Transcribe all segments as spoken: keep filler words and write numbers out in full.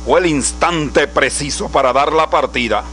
o el instante preciso para dar la partida.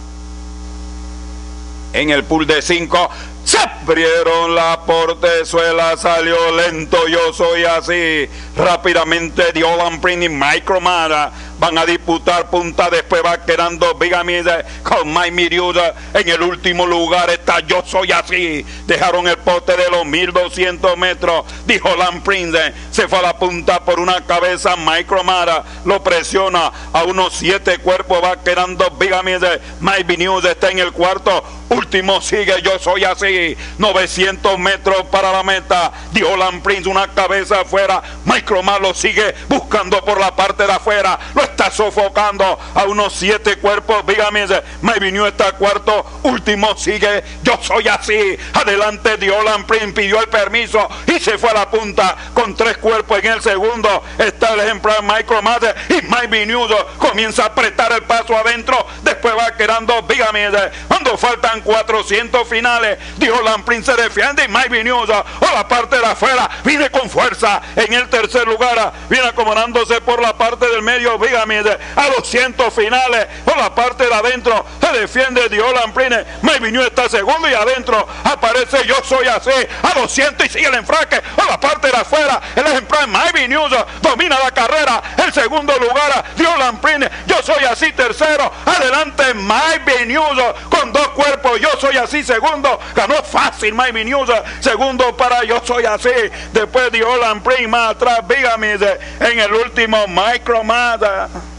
En el pool de cinco se abrieron la portezuela, salió lento Yo Soy Así. Rápidamente Diolan Prince y Micromana van a disputar punta. Después va quedando Big Amide con My Miriuda. En el último lugar está Yo Soy Así. Dejaron el poste de los mil doscientos metros. Diolan Prince se fue a la punta por una cabeza. Micromana lo presiona a unos siete cuerpos. Va quedando Big Amide. My Miriuda está en el cuarto. Último sigue Yo Soy Así. novecientos metros para la meta. Diolan Prince una cabeza afuera. Micromana lo sigue buscando por la parte de afuera. Lo está sofocando a unos siete cuerpos. Dígame, My New está cuarto. Último sigue Yo Soy Así. Adelante Diolan Prince pidió el permiso y se fue a la punta con tres cuerpos. En el segundo está el ejemplar Micromana y My New comienza a apretar el paso adentro. Después va quedando Dígame, cuando faltan cuatrocientos finales, Diolan Prince se defiende y My News o la parte de afuera viene con fuerza. En el tercer lugar viene acomodándose por la parte del medio Dígame, a doscientos finales por la parte de adentro se defiende Diolan Prince. My News está segundo y adentro aparece Yo Soy Así a doscientos y sigue el enfraque por la parte de afuera. El ejemplar My News domina la carrera. El segundo lugar Diolan Prince. Yo Soy Así tercero. Adelante My News con dos cuerpos. Yo Soy Así segundo. Ganó fácil My News. Segundo para Yo Soy Así. Después Diolan Prince más atrás. Dígame en el último Micromana.